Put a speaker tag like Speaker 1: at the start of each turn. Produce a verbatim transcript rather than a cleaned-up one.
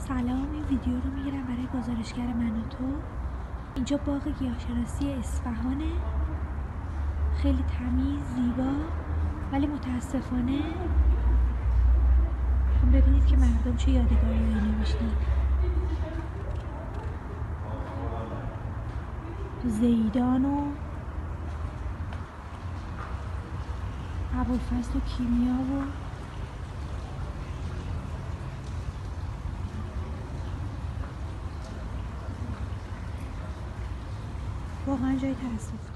Speaker 1: سلام، این ویدیو رو میگیرم برای گزارشگر من و تو. اینجا باغ گیاهشناسی اصفهانه، خیلی تمیز، زیبا، ولی متاسفانه هم ببینید که مردم چه یادگاری هایی نوشتن. زیدان و ابوالفضل و کیمیا و واقعا جای تأسف.